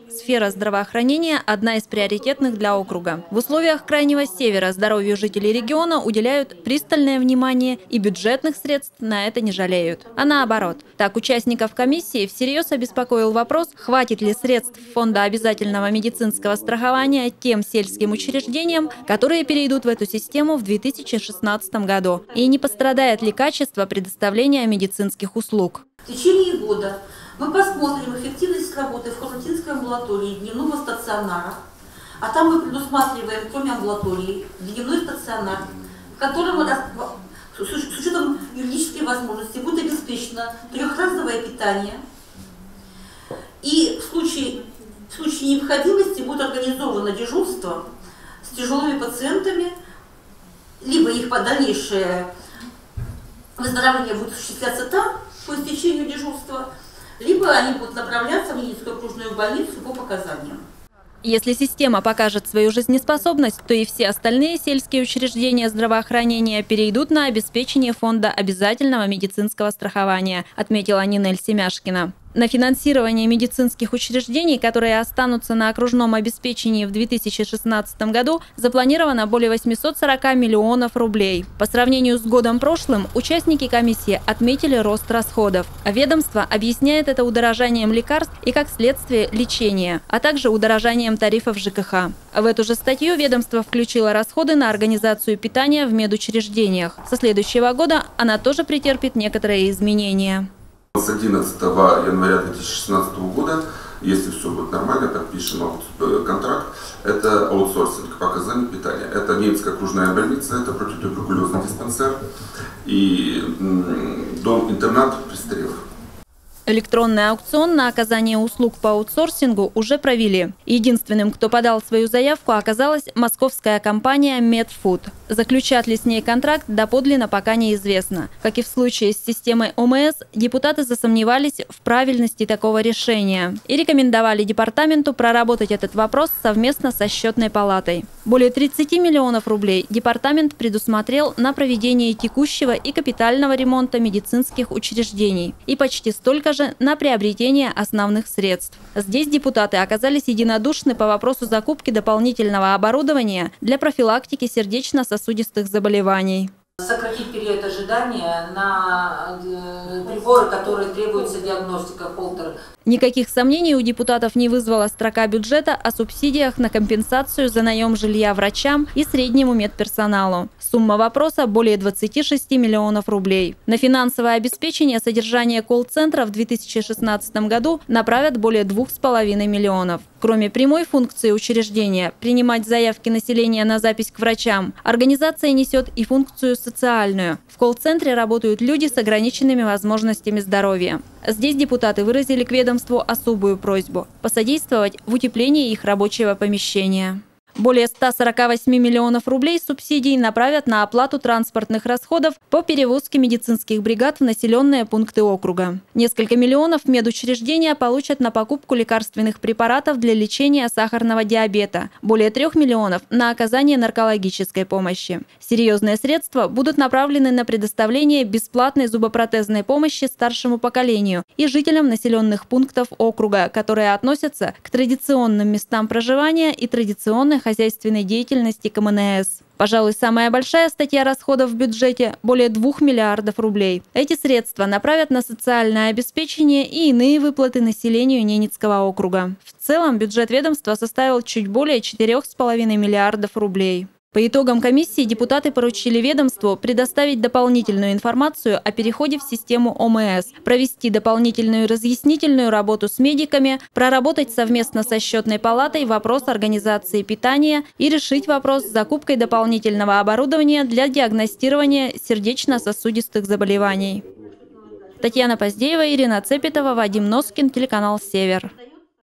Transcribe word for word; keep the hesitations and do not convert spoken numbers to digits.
Сфера здравоохранения – одна из приоритетных для округа. В условиях Крайнего Севера здоровью жителей региона уделяют пристальное внимание и бюджетных средств на это не жалеют. А наоборот. Так, участников комиссии всерьез обеспокоил вопрос, хватит ли средств Фонда обязательного медицинского страхования тем сельским учреждениям, которые перейдут в эту систему в две тысячи шестнадцатом году, и не пострадает ли качество предоставления медицинских услуг. В течение года мы посмотрим эффективность работы в консультантской амбулатории дневного стационара, а там мы предусматриваем, кроме амбулатории, дневной стационар, в котором с учетом юридической возможности будет обеспечено трехразовое питание, и в случае, в случае необходимости будет организовано дежурство с тяжелыми пациентами, либо их дальнейшее выздоровление будет осуществляться там, по истечению дежурства, либо они будут направляться в Ленинскую окружную больницу по показаниям. Если система покажет свою жизнеспособность, то и все остальные сельские учреждения здравоохранения перейдут на обеспечение Фонда обязательного медицинского страхования, отметила Нинель Семяшкина. На финансирование медицинских учреждений, которые останутся на окружном обеспечении в две тысячи шестнадцатом году, запланировано более восьмисот сорока миллионов рублей. По сравнению с годом прошлым, участники комиссии отметили рост расходов. А ведомство объясняет это удорожанием лекарств и, как следствие, лечения, а также удорожанием тарифов ЖКХ. В эту же статью ведомство включило расходы на организацию питания в медучреждениях. Со следующего года она тоже претерпит некоторые изменения. С одиннадцатого января две тысячи шестнадцатого года, если все будет нормально, подпишем контракт, это аутсорсинг по оказанию питания. Это Ленинская окружная больница, это противотуберкулезный диспансер и дом-интернат престарелых. Электронный аукцион на оказание услуг по аутсорсингу уже провели. Единственным, кто подал свою заявку, оказалась московская компания Медфуд. Заключат ли с ней контракт, доподлинно пока неизвестно. Как и в случае с системой ОМС, депутаты засомневались в правильности такого решения и рекомендовали департаменту проработать этот вопрос совместно со счетной палатой. Более тридцати миллионов рублей департамент предусмотрел на проведение текущего и капитального ремонта медицинских учреждений и почти столько же на приобретение основных средств. Здесь депутаты оказались единодушны по вопросу закупки дополнительного оборудования для профилактики сердечно-сосудистых заболеваний. Сократить период ожидания на приборы, которые требуются диагностика Холтер. Никаких сомнений у депутатов не вызвала строка бюджета о субсидиях на компенсацию за наем жилья врачам и среднему медперсоналу. Сумма вопроса – более двадцати шести миллионов рублей. На финансовое обеспечение содержания колл-центра в две тысячи шестнадцатом году направят более двух с половиной миллионов. Кроме прямой функции учреждения – принимать заявки населения на запись к врачам, организация несет и функцию социальную. В колл-центре работают люди с ограниченными возможностями здоровья. Здесь депутаты выразили к ведомству особую просьбу – посодействовать в утеплении их рабочего помещения. Более ста сорока восьми миллионов рублей субсидий направят на оплату транспортных расходов по перевозке медицинских бригад в населенные пункты округа. Несколько миллионов медучреждения получат на покупку лекарственных препаратов для лечения сахарного диабета. Более трех миллионов – на оказание наркологической помощи. Серьезные средства будут направлены на предоставление бесплатной зубопротезной помощи старшему поколению и жителям населенных пунктов округа, которые относятся к традиционным местам проживания и традиционной хозяйственной деятельности ка эм эн эс. Пожалуй, самая большая статья расходов в бюджете – более двух миллиардов рублей. Эти средства направят на социальное обеспечение и иные выплаты населению Ненецкого округа. В целом бюджет ведомства составил чуть более четырёх с половиной миллиардов рублей. По итогам комиссии депутаты поручили ведомству предоставить дополнительную информацию о переходе в систему ОМС, провести дополнительную разъяснительную работу с медиками, проработать совместно со счетной палатой вопрос организации питания и решить вопрос с закупкой дополнительного оборудования для диагностирования сердечно-сосудистых заболеваний. Татьяна Поздеева, Ирина Цепетова, Вадим Носкин, телеканал «Север».